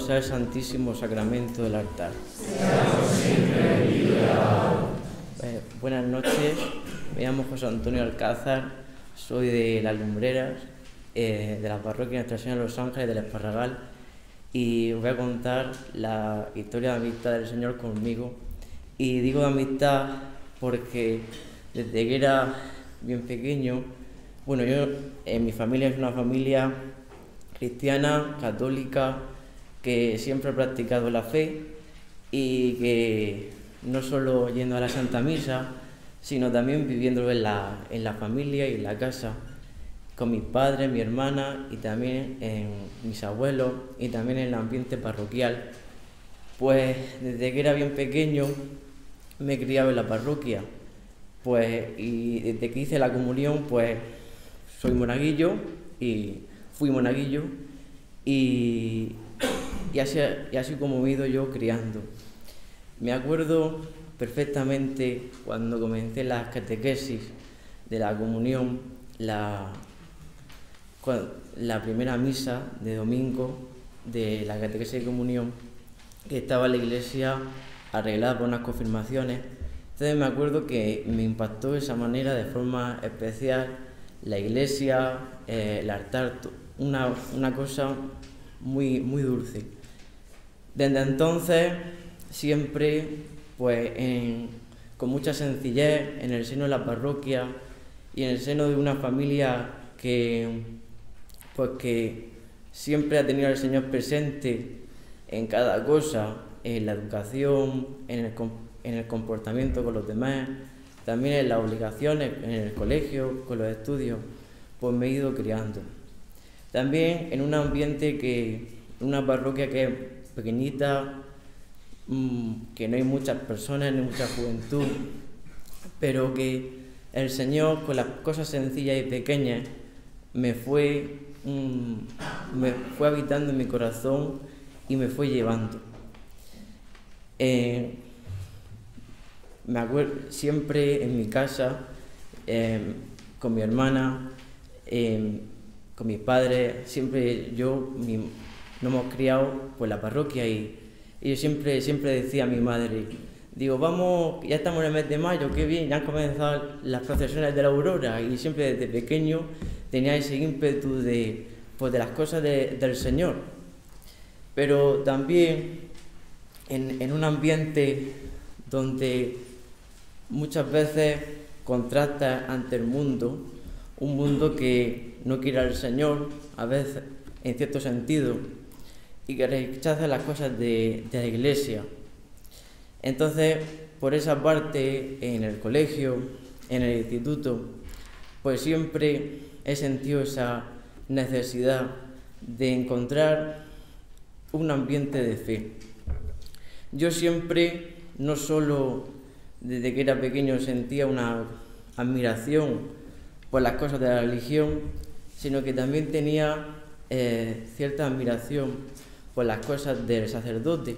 sea el Santísimo Sacramento del altar. Buenas noches, me llamo José Antonio Alcázar, soy de Las Lumbreras, de la parroquia Nuestra Señora de los Ángeles del Esparragal, y os voy a contar la historia de amistad del Señor conmigo. Y digo de amistad porque desde que era bien pequeño, bueno, mi familia es una familia cristiana, católica, que siempre ha practicado la fe y que no solo yendo a la Santa Misa, sino también viviéndolo en la familia y en la casa, con mis padres, mi hermana y también en mis abuelos y también en el ambiente parroquial. Pues desde que era bien pequeño me he criado en la parroquia, y desde que hice la comunión, pues soy monaguillo y fui monaguillo y así como me he ido yo criando. Me acuerdo perfectamente cuando comencé las catequesis de la comunión, la primera misa de domingo de la catequesis de comunión, que estaba en la iglesia arreglada por unas confirmaciones. Entonces me acuerdo que me impactó de esa manera, de forma especial, la iglesia, el altar, una cosa muy, muy dulce. Desde entonces, siempre, con mucha sencillez, en el seno de la parroquia y en el seno de una familia que siempre ha tenido al Señor presente en cada cosa, en la educación, en el comportamiento con los demás, también en las obligaciones, en el colegio, con los estudios, pues me he ido criando. También en un ambiente una parroquia que es pequeñita, que no hay muchas personas, ni mucha juventud, pero que el Señor, con las cosas sencillas y pequeñas, me fue habitando en mi corazón y me fue llevando. Me acuerdo siempre en mi casa, con mi hermana, con mis padres, siempre nos hemos criado por la parroquia y yo siempre decía a mi madre, digo, vamos, ya estamos en el mes de mayo, qué bien, ya han comenzado las procesiones de la aurora, y siempre desde pequeño tenía ese ímpetu de las cosas del Señor. Pero también en un ambiente donde muchas veces contrasta ante el mundo, un mundo que no quiere al Señor, a veces, en cierto sentido, y que rechaza las cosas de la iglesia. Entonces, por esa parte, en el colegio, en el instituto, pues siempre he sentido esa necesidad de encontrar un ambiente de fe. Yo siempre, no solo desde que era pequeño sentía una admiración por las cosas de la religión, sino que también tenía cierta admiración por las cosas del sacerdote.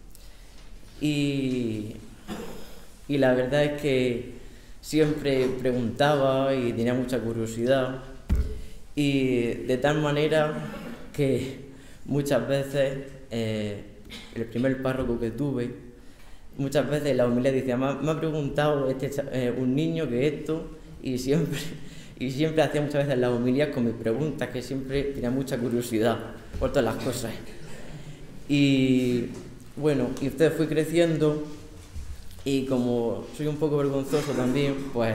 Y la verdad es que siempre preguntaba y tenía mucha curiosidad, y de tal manera que muchas veces el primer párroco que tuve, muchas veces la homilía decía, me ha preguntado un niño que esto, y siempre hacía muchas veces las homilías con mis preguntas, que siempre tenía mucha curiosidad por todas las cosas. Y bueno, y usted fue creciendo, y como soy un poco vergonzoso también,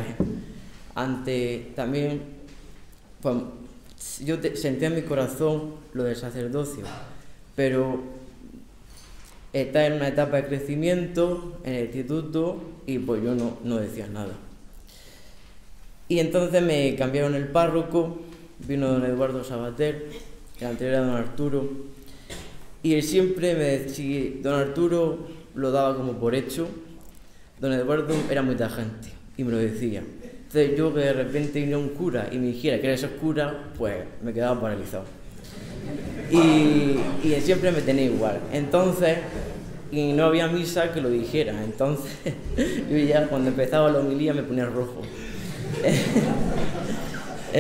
yo sentía en mi corazón lo del sacerdocio, pero estaba en una etapa de crecimiento en el instituto y yo no decía nada. Y entonces me cambiaron el párroco, vino don Eduardo Sabater, el anterior era don Arturo, y él siempre me decía, don Arturo lo daba como por hecho, don Eduardo era muy tajante y me lo decía. Entonces yo, que de repente vino un cura y me dijera que era ese cura, pues me quedaba paralizado. Y él siempre me tenía igual. Entonces, y no había misa que lo dijera. Entonces, yo ya cuando empezaba la homilía me ponía rojo.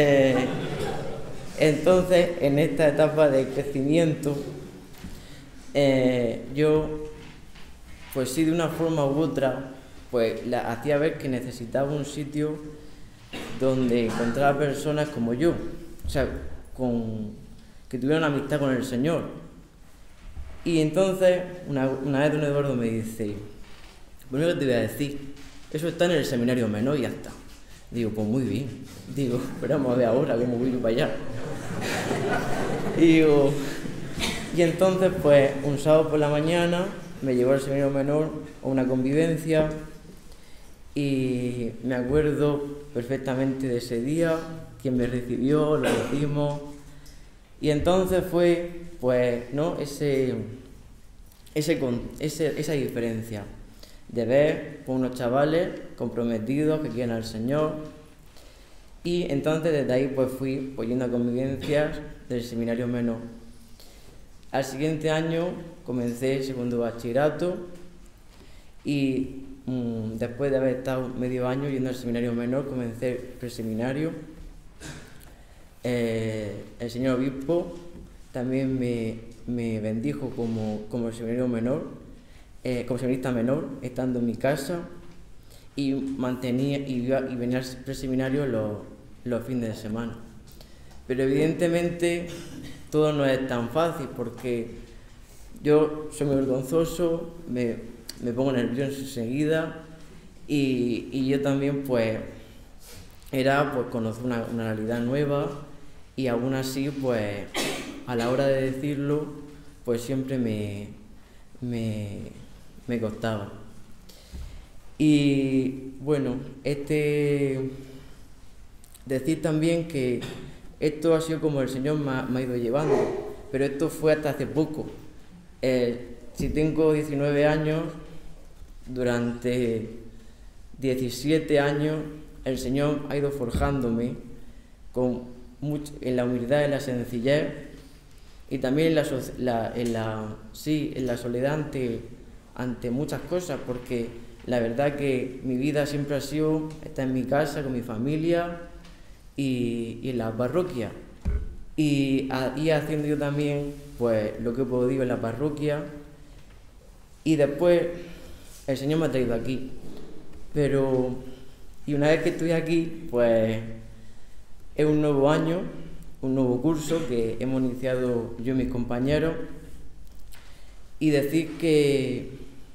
Entonces, en esta etapa de crecimiento, yo, pues sí, de una forma u otra, pues la hacía ver que necesitaba un sitio donde encontrar personas como yo, o sea, que tuvieran amistad con el Señor. Y entonces, una vez don Eduardo me dice, bueno, ¿qué te voy a decir? Eso está en el seminario menor y ya está. Digo, pues muy bien. Digo, pero vamos a ver ahora cómo voy para allá. Y entonces, pues, un sábado por la mañana me llevó al seminario menor a una convivencia y me acuerdo perfectamente de ese día, quien me recibió, lo hicimos. Y entonces fue, pues, ¿no? Esa diferencia de ver pues, unos chavales comprometidos que quieren al Señor. Y entonces desde ahí pues fui yendo a convivencias del seminario menor. Al siguiente año comencé el segundo bachillerato y después de haber estado medio año yendo al seminario menor, comencé el preseminario. El señor obispo también me bendijo como el seminario menor, como seminarista menor, estando en mi casa, y venía al preseminario los fines de semana. Pero evidentemente todo no es tan fácil, porque yo soy muy vergonzoso, me pongo nervioso enseguida, y yo también pues era pues conocer una realidad nueva, y aún así pues a la hora de decirlo pues siempre me costaba. Y bueno, decir también que esto ha sido como el Señor me ha ido llevando, pero esto fue hasta hace poco. Si tengo 19 años, durante 17 años el Señor ha ido forjándome en la humildad, en la sencillez y también en la soledad ante muchas cosas, porque la verdad que mi vida siempre ha sido estar en mi casa, con mi familia y en la parroquia. Y haciendo yo también pues lo que he podido en la parroquia. Y después el Señor me ha traído aquí. Y una vez que estoy aquí, pues es un nuevo año, un nuevo curso que hemos iniciado yo y mis compañeros. Y decir que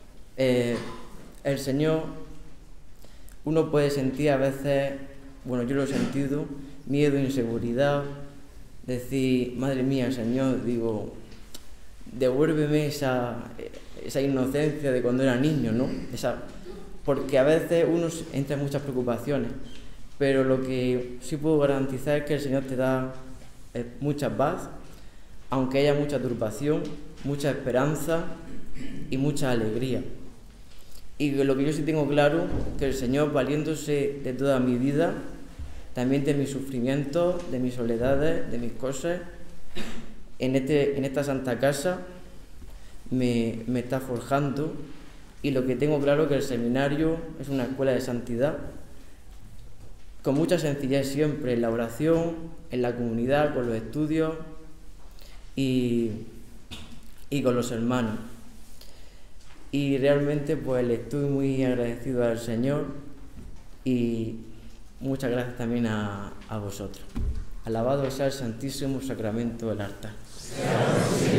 el Señor, uno puede sentir a veces, bueno, yo lo he sentido, miedo, inseguridad, decir, madre mía, Señor, digo, devuélveme esa inocencia de cuando era niño, ¿no? Porque a veces uno entra en muchas preocupaciones, pero lo que sí puedo garantizar es que el Señor te da mucha paz, aunque haya mucha turbación, mucha esperanza y mucha alegría. Y lo que yo sí tengo claro, que el Señor, valiéndose de toda mi vida, también de mis sufrimientos, de mis soledades, de mis cosas, en esta santa casa me está forjando. Y lo que tengo claro es que el seminario es una escuela de santidad, con mucha sencillez siempre, en la oración, en la comunidad, con los estudios y con los hermanos. Y realmente pues le estoy muy agradecido al Señor y muchas gracias también a vosotros. Alabado sea el Santísimo Sacramento del altar.